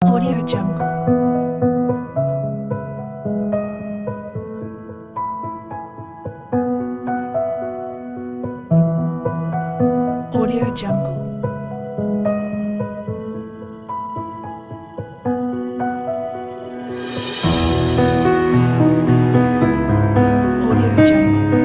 Audio Jungle. Audio Jungle. Audio Jungle.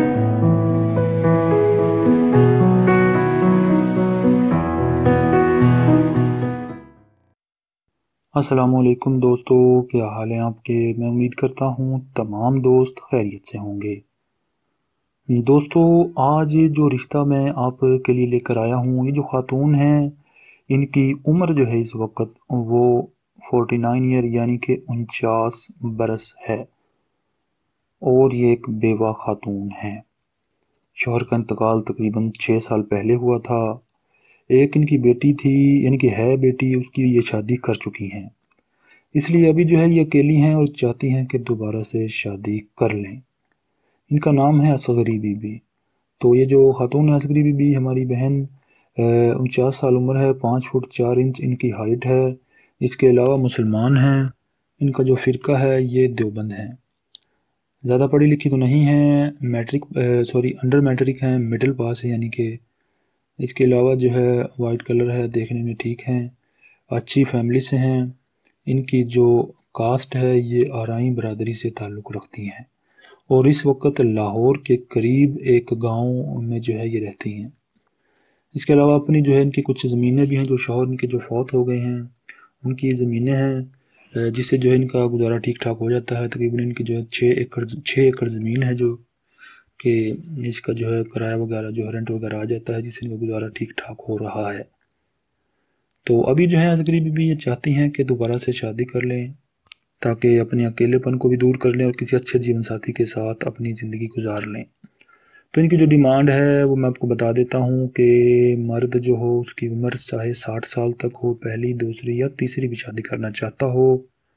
अस्सलामुअलैकुम दोस्तों, क्या हाल है आपके। मैं उम्मीद करता हूँ तमाम दोस्त खैरियत से होंगे। दोस्तों, आज जो रिश्ता मैं आपके लिए लेकर आया हूँ, ये जो खातून हैं, इनकी उम्र जो है इस वक्त वो 49 ईयर यानी कि 49 बरस है और ये एक बेवा खातून है। शौहर का इंतकाल तकरीबन 6 साल पहले हुआ था। एक इनकी बेटी थी, यानी कि है बेटी, उसकी ये शादी कर चुकी हैं। इसलिए अभी जो है ये अकेली हैं और चाहती हैं कि दोबारा से शादी कर लें। इनका नाम है असगरी बीबी। तो ये जो खातून है असगरी बीबी, हमारी बहन, 49 साल उम्र है, 5 फुट 4 इंच इनकी हाइट है। इसके अलावा मुसलमान हैं। इनका जो फ़िरका है ये देवबंद है। ज़्यादा पढ़ी लिखी तो नहीं है, मैट्रिक सॉरी अंडर मैट्रिक हैं, मिडिल पास है यानी कि। इसके अलावा जो है वाइट कलर है, देखने में ठीक हैं, अच्छी फैमिली से हैं। इनकी जो कास्ट है ये आरई बरादरी से ताल्लुक़ रखती हैं और इस वक्त लाहौर के करीब एक गांव में जो है ये रहती हैं। इसके अलावा अपनी जो है इनकी कुछ ज़मीनें भी हैं, जो शौहर इनके जो फौत हो गए हैं उनकी ज़मीनें हैं, जिससे जो है इनका गुजारा ठीक ठाक हो जाता है। तकरीबन इनकी जो है 6 एकड़ ज़मीन है, जो कि इसका जो है किराया वगैरह जो है रेंट वगैरह आ जाता है, जिससे इनका गुजारा ठीक ठाक हो रहा है। तो अभी जो है असगरी बीबी ये चाहती हैं कि दोबारा से शादी कर लें ताकि अपने अकेलेपन को भी दूर कर लें और किसी अच्छे जीवन साथी के साथ अपनी ज़िंदगी गुजार लें। तो इनकी जो डिमांड है वो मैं आपको बता देता हूँ कि मर्द जो हो उसकी उम्र चाहे 60 साल तक हो, पहली दूसरी या तीसरी भी शादी करना चाहता हो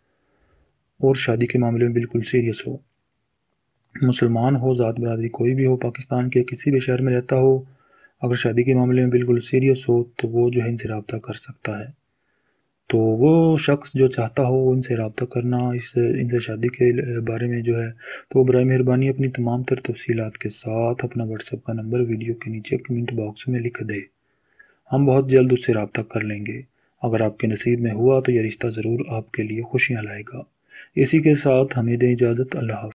और शादी के मामले में बिल्कुल सीरियस हो, मुसलमान हो, ज़ात बरादरी कोई भी हो, पाकिस्तान के किसी भी शहर में रहता हो, अगर शादी के मामले में बिल्कुल सीरियस हो तो वो जो है इनसे रब्ता कर सकता है। तो वो शख्स जो चाहता हो इनसे रब्ता करना, इनसे शादी के बारे में जो है, तो बराए मेहरबानी अपनी तमाम तर तफसीलात के साथ अपना व्हाट्सएप का नंबर वीडियो के नीचे कमेंट बॉक्स में लिख दे। हम बहुत जल्द उससे रब्ता कर लेंगे। अगर आपके नसीब में हुआ तो यह रिश्ता ज़रूर आपके लिए खुशियाँ लाएगा। इसी के साथ हमें दें इजाज़त। अल्लाह हाफ़िज़।